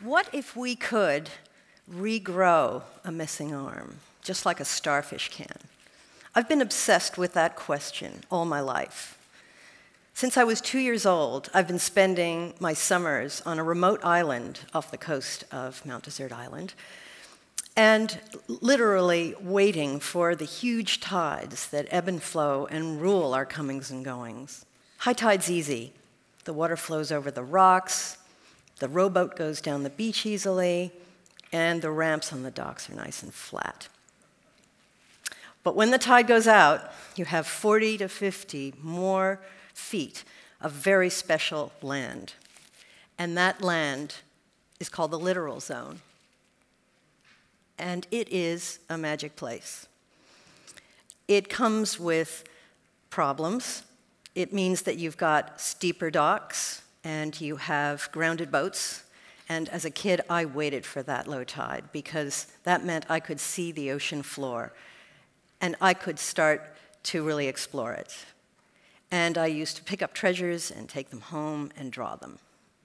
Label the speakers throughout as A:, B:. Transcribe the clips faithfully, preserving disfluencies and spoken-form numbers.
A: what if we could regrow a missing arm, just like a starfish can? I've been obsessed with that question all my life. Since I was two years old, I've been spending my summers on a remote island off the coast of Mount Desert Island, and literally waiting for the huge tides that ebb and flow and rule our comings and goings. High tide's easy. The water flows over the rocks, the rowboat goes down the beach easily, and the ramps on the docks are nice and flat. But when the tide goes out, you have forty to fifty more feet of very special land. And that land is called the Littoral Zone. And it is a magic place. It comes with problems. It means that you've got steeper docks, and you have grounded boats. And as a kid, I waited for that low tide, because that meant I could see the ocean floor, and I could start to really explore it. And I used to pick up treasures and take them home and draw them.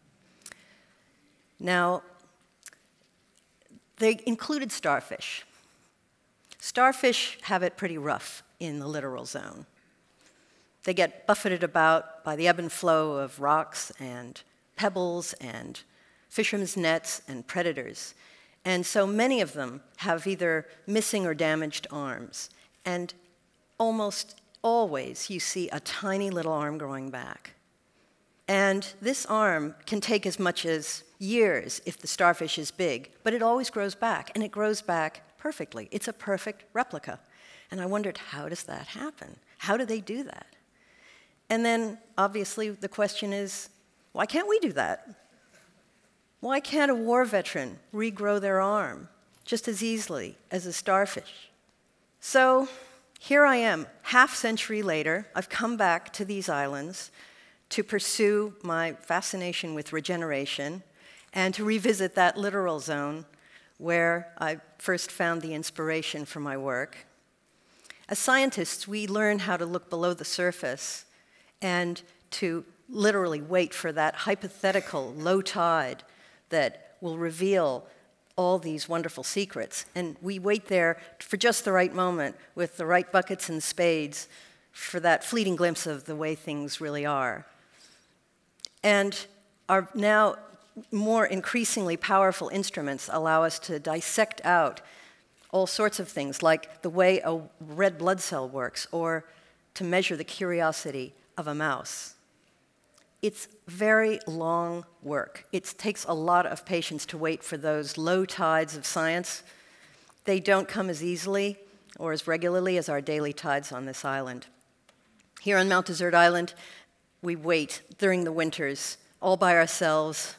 A: Now, they included starfish. Starfish have it pretty rough in the Littoral Zone. They get buffeted about by the ebb and flow of rocks and pebbles and fishermen's nets and predators. And so many of them have either missing or damaged arms. And almost always you see a tiny little arm growing back. And this arm can take as much as years if the starfish is big, but it always grows back, and it grows back perfectly. It's a perfect replica. And I wondered, how does that happen? How do they do that? And then, obviously, the question is, why can't we do that? Why can't a war veteran regrow their arm just as easily as a starfish? So here I am, half century later. I've come back to these islands to pursue my fascination with regeneration and to revisit that littoral zone where I first found the inspiration for my work. As scientists, we learn how to look below the surface and to literally wait for that hypothetical low tide that will reveal all these wonderful secrets. And we wait there for just the right moment with the right buckets and spades for that fleeting glimpse of the way things really are. And our now more increasingly powerful instruments allow us to dissect out all sorts of things, like the way a red blood cell works, or to measure the curiosity of a mouse. It's very long work. It takes a lot of patience to wait for those low tides of science. They don't come as easily or as regularly as our daily tides on this island. Here on Mount Desert Island, we wait during the winters, all by ourselves,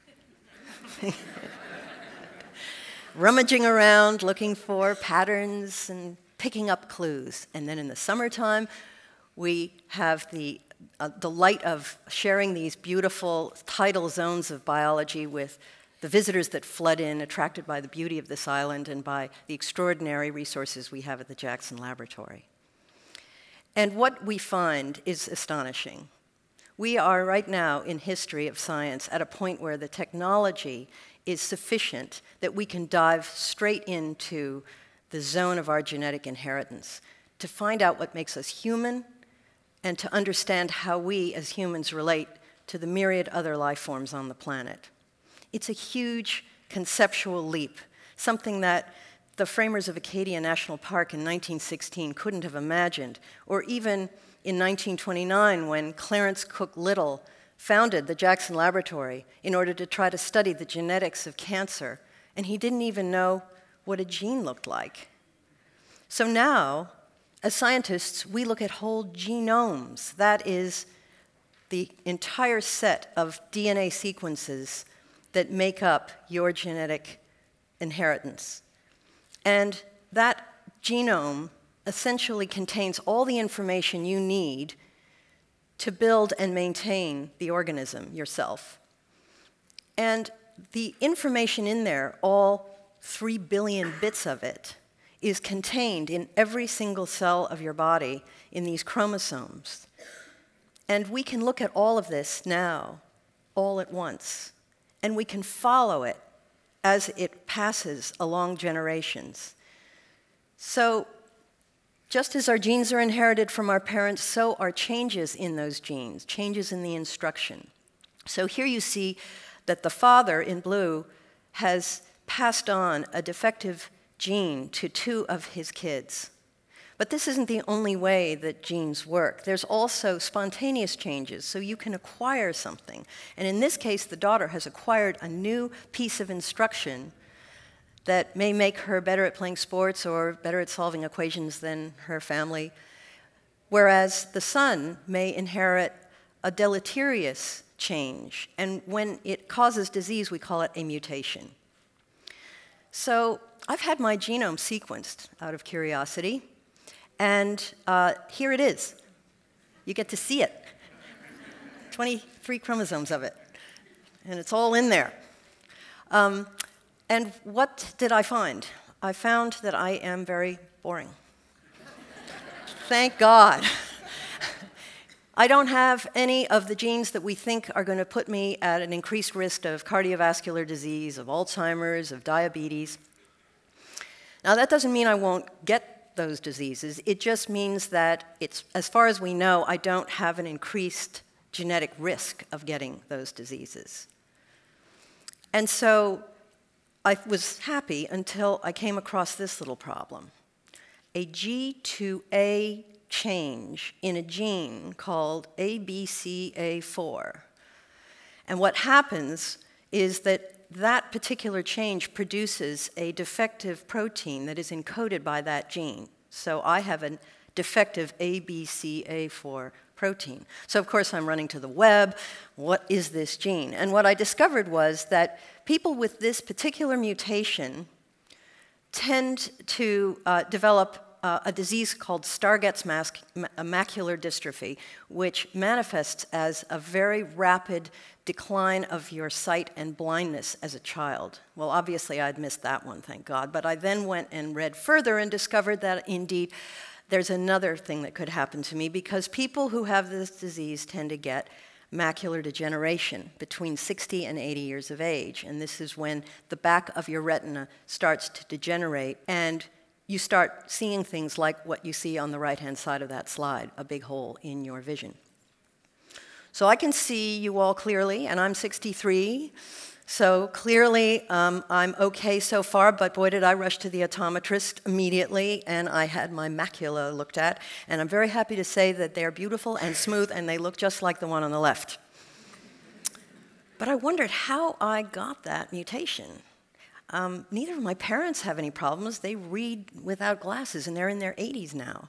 A: rummaging around, looking for patterns and picking up clues. And then in the summertime, we have the uh, delight of sharing these beautiful tidal zones of biology with the visitors that flood in, attracted by the beauty of this island and by the extraordinary resources we have at the Jackson Laboratory. And what we find is astonishing. We are right now in history of science at a point where the technology is sufficient that we can dive straight into the zone of our genetic inheritance to find out what makes us human and to understand how we as humans relate to the myriad other life forms on the planet. It's a huge conceptual leap, something that the framers of Acadia National Park in nineteen sixteen couldn't have imagined, or even in nineteen twenty-nine when Clarence Cook Little founded the Jackson Laboratory in order to try to study the genetics of cancer, and he didn't even know what a gene looked like. So now, as scientists, we look at whole genomes. That is the entire set of D N A sequences that make up your genetic inheritance. And that genome essentially contains all the information you need to build and maintain the organism yourself. And the information in there, all three billion bits of it, is contained in every single cell of your body in these chromosomes. And we can look at all of this now, all at once, and we can follow it as it passes along generations. So just as our genes are inherited from our parents, so are changes in those genes, changes in the instruction. So here you see that the father, in blue, has passed on a defective gene to two of his kids. But this isn't the only way that genes work. There's also spontaneous changes, so you can acquire something. And in this case, the daughter has acquired a new piece of instruction that may make her better at playing sports or better at solving equations than her family, whereas the son may inherit a deleterious change. And when it causes disease, we call it a mutation. So I've had my genome sequenced out of curiosity. And uh, here it is. You get to see it. twenty-three chromosomes of it. And it's all in there. Um, and what did I find? I found that I am very boring. Thank God. I don't have any of the genes that we think are going to put me at an increased risk of cardiovascular disease, of Alzheimer's, of diabetes. Now, that doesn't mean I won't get those diseases. It just means that, it's, as far as we know, I don't have an increased genetic risk of getting those diseases. And so I was happy until I came across this little problem. A G to A change in a gene called A B C A four. And what happens is that that particular change produces a defective protein that is encoded by that gene. So I have a defective A B C A four protein. So of course I'm running to the web, what is this gene? And what I discovered was that people with this particular mutation tend to uh, develop uh, a disease called Stargardt's macular dystrophy, which manifests as a very rapid decline of your sight and blindness as a child. Well, obviously I'd missed that one, thank God, but I then went and read further and discovered that indeed there's another thing that could happen to me, because people who have this disease tend to get macular degeneration between sixty and eighty years of age, and this is when the back of your retina starts to degenerate and you start seeing things like what you see on the right-hand side of that slide, a big hole in your vision. So I can see you all clearly, and I'm sixty-three, so clearly um, I'm okay so far, but boy did I rush to the optometrist immediately, and I had my macula looked at, and I'm very happy to say that they're beautiful and smooth, and they look just like the one on the left. But I wondered how I got that mutation. Um, neither of my parents have any problems. They read without glasses, and they're in their eighties now.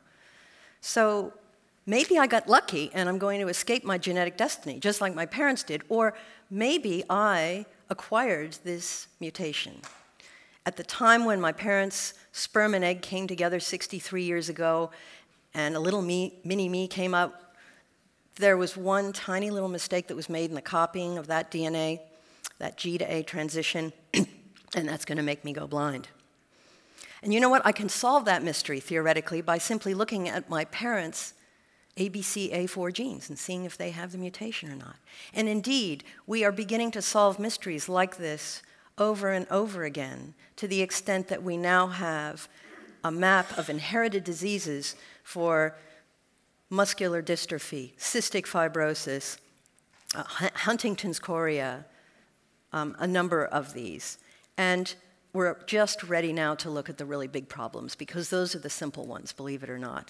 A: So maybe I got lucky and I'm going to escape my genetic destiny, just like my parents did, or maybe I acquired this mutation. At the time when my parents' sperm and egg came together sixty-three years ago and a little me, mini me came out, there was one tiny little mistake that was made in the copying of that D N A, that G to A transition, and that's going to make me go blind. And you know what? I can solve that mystery, theoretically, by simply looking at my parents' A B C A four genes and seeing if they have the mutation or not. And indeed, we are beginning to solve mysteries like this over and over again, to the extent that we now have a map of inherited diseases for muscular dystrophy, cystic fibrosis, uh, Huntington's chorea, um, a number of these. And we're just ready now to look at the really big problems, because those are the simple ones, believe it or not.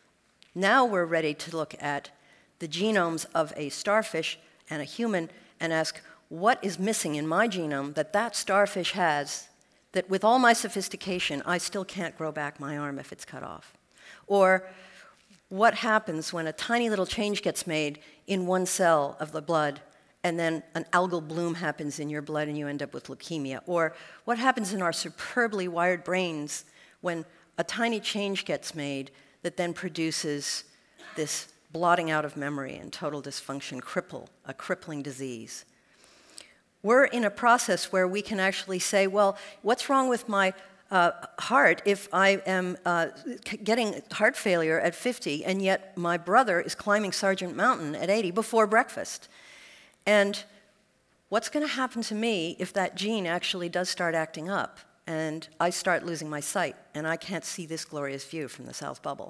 A: Now we're ready to look at the genomes of a starfish and a human and ask, what is missing in my genome that that starfish has, that with all my sophistication, I still can't grow back my arm if it's cut off? Or what happens when a tiny little change gets made in one cell of the blood, and then an algal bloom happens in your blood and you end up with leukemia? Or what happens in our superbly wired brains when a tiny change gets made that then produces this blotting out of memory and total dysfunction, cripple, a crippling disease? We're in a process where we can actually say, well, what's wrong with my uh, heart if I am uh, getting heart failure at fifty, and yet my brother is climbing Sargent Mountain at eighty before breakfast? And what's going to happen to me if that gene actually does start acting up and I start losing my sight and I can't see this glorious view from the south bubble?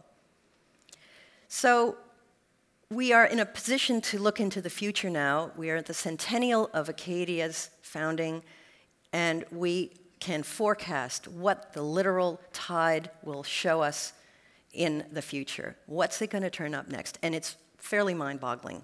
A: So we are in a position to look into the future now. We are at the centennial of Acadia's founding, and we can forecast what the literal tide will show us in the future. What's it going to turn up next? And it's fairly mind-boggling.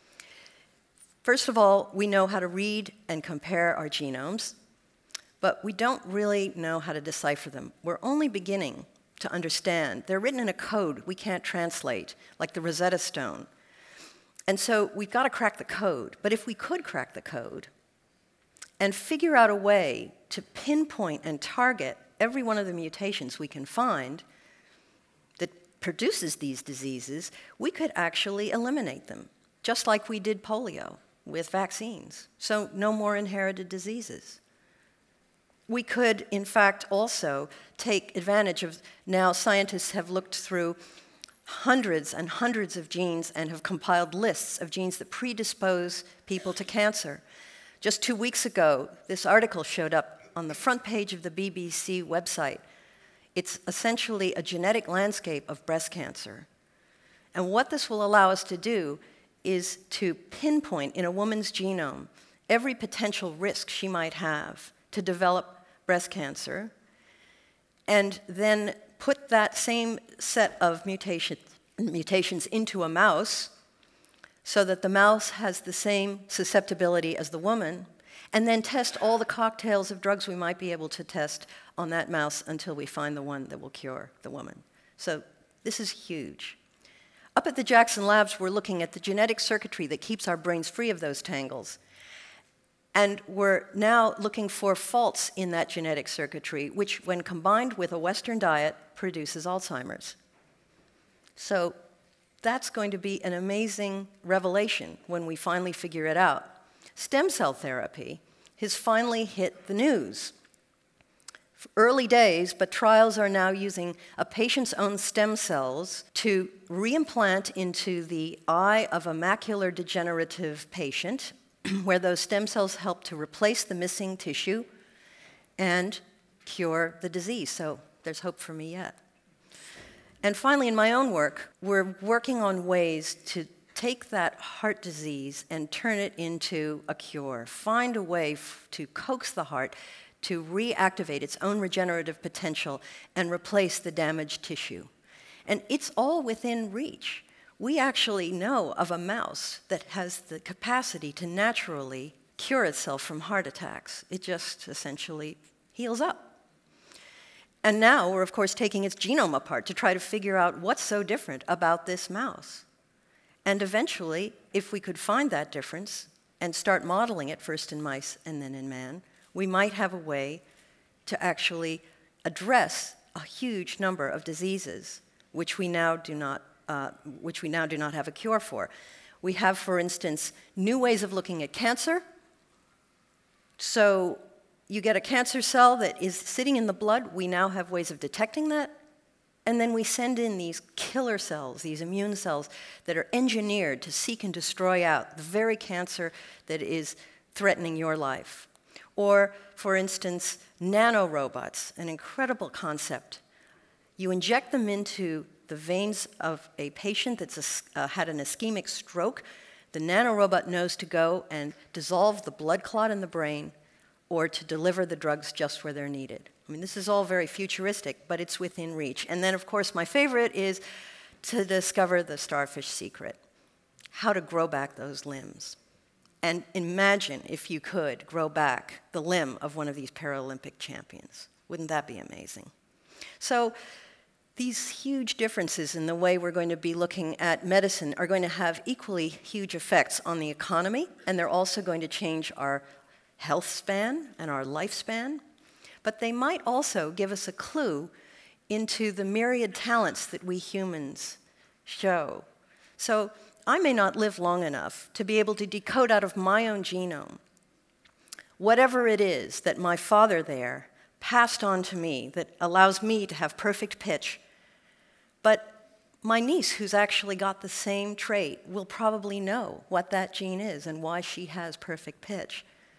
A: First of all, we know how to read and compare our genomes, but we don't really know how to decipher them. We're only beginning to understand. They're written in a code we can't translate, like the Rosetta Stone. And so we've got to crack the code. But if we could crack the code and figure out a way to pinpoint and target every one of the mutations we can find that produces these diseases, we could actually eliminate them, just like we did polio with vaccines. So no more inherited diseases. We could, in fact, also take advantage of, now scientists have looked through hundreds and hundreds of genes and have compiled lists of genes that predispose people to cancer. Just two weeks ago, this article showed up on the front page of the B B C website. It's essentially a genetic landscape of breast cancer. And what this will allow us to do is to pinpoint in a woman's genome every potential risk she might have to develop breast cancer, and then put that same set of mutation, mutations into a mouse so that the mouse has the same susceptibility as the woman, and then test all the cocktails of drugs we might be able to test on that mouse until we find the one that will cure the woman. So this is huge. Up at the Jackson Labs, we're looking at the genetic circuitry that keeps our brains free of those tangles. And we're now looking for faults in that genetic circuitry, which, when combined with a Western diet, produces Alzheimer's. So that's going to be an amazing revelation when we finally figure it out. Stem cell therapy has finally hit the news. Early days, but trials are now using a patient's own stem cells to reimplant into the eye of a macular degenerative patient, where those stem cells help to replace the missing tissue and cure the disease. So there's hope for me yet. And finally, in my own work, we're working on ways to take that heart disease and turn it into a cure. Find a way to coax the heart to reactivate its own regenerative potential and replace the damaged tissue. And it's all within reach. We actually know of a mouse that has the capacity to naturally cure itself from heart attacks. It just essentially heals up. And now we're, of course, taking its genome apart to try to figure out what's so different about this mouse. And eventually, if we could find that difference and start modeling it first in mice and then in man, we might have a way to actually address a huge number of diseases which we now do not Uh, which we now do not have a cure for. We have, for instance, new ways of looking at cancer. So you get a cancer cell that is sitting in the blood. We now have ways of detecting that. And then we send in these killer cells, these immune cells that are engineered to seek and destroy out the very cancer that is threatening your life. Or, for instance, nano robots, an incredible concept. You inject them into the veins of a patient that's a, uh, had an ischemic stroke. The nanorobot knows to go and dissolve the blood clot in the brain or to deliver the drugs just where they're needed. I mean, this is all very futuristic, but it's within reach. And then, of course, my favorite is to discover the starfish secret, how to grow back those limbs. And imagine, if you could, grow back the limb of one of these Paralympic champions. Wouldn't that be amazing? So these huge differences in the way we're going to be looking at medicine are going to have equally huge effects on the economy, and they're also going to change our health span and our lifespan. But they might also give us a clue into the myriad talents that we humans show. So I may not live long enough to be able to decode out of my own genome whatever it is that my father there passed on to me that allows me to have perfect pitch. But my niece, who's actually got the same trait, will probably know what that gene is and why she has perfect pitch.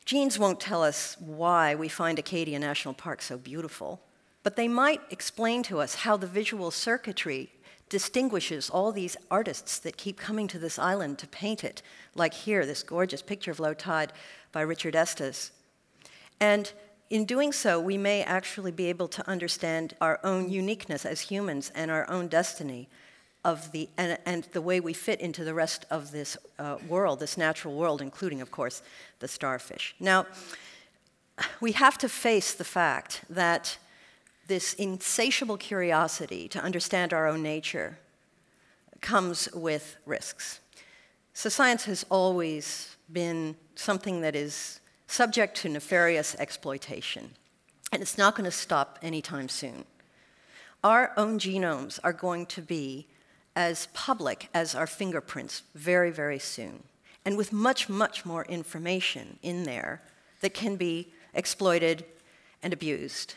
A: Genes won't tell us why we find Acadia National Park so beautiful, but they might explain to us how the visual circuitry distinguishes all these artists that keep coming to this island to paint it, like here, this gorgeous picture of low tide by Richard Estes. And in doing so, we may actually be able to understand our own uniqueness as humans and our own destiny of the, and, and the way we fit into the rest of this uh, world, this natural world, including, of course, the starfish. Now, we have to face the fact that this insatiable curiosity to understand our own nature comes with risks. So science has always been something that is subject to nefarious exploitation, and it's not going to stop anytime soon. Our own genomes are going to be as public as our fingerprints very, very soon, and with much, much more information in there that can be exploited and abused.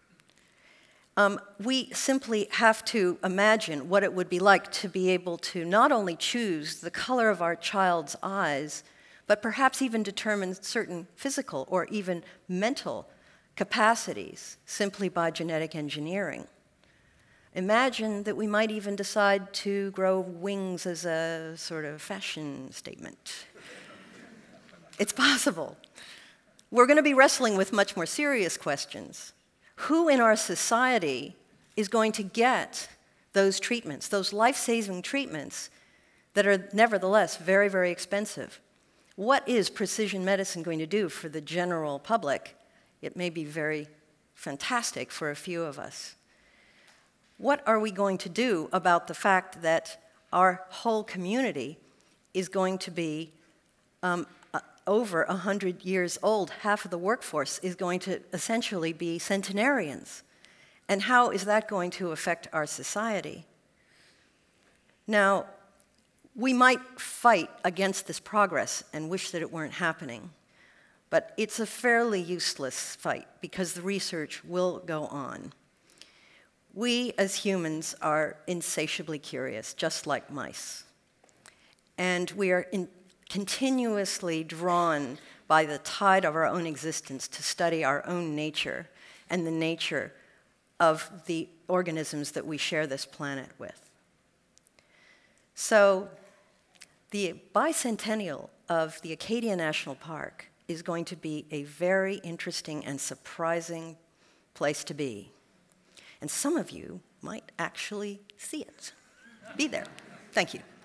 A: Um, we simply have to imagine what it would be like to be able to not only choose the color of our child's eyes, but perhaps even determine certain physical or even mental capacities simply by genetic engineering. Imagine that we might even decide to grow wings as a sort of fashion statement. It's possible. We're going to be wrestling with much more serious questions. Who in our society is going to get those treatments, those life-saving treatments that are nevertheless very, very expensive? What is precision medicine going to do for the general public? It may be very fantastic for a few of us. What are we going to do about the fact that our whole community is going to be um, uh, over one hundred years old? Half of the workforce is going to essentially be centenarians. And how is that going to affect our society? Now, we might fight against this progress and wish that it weren't happening, but it's a fairly useless fight because the research will go on. We as humans are insatiably curious, just like mice. And we are in continuously drawn by the tide of our own existence to study our own nature and the nature of the organisms that we share this planet with. So the bicentennial of the Acadia National Park is going to be a very interesting and surprising place to be. And some of you might actually see it. Be there. Thank you.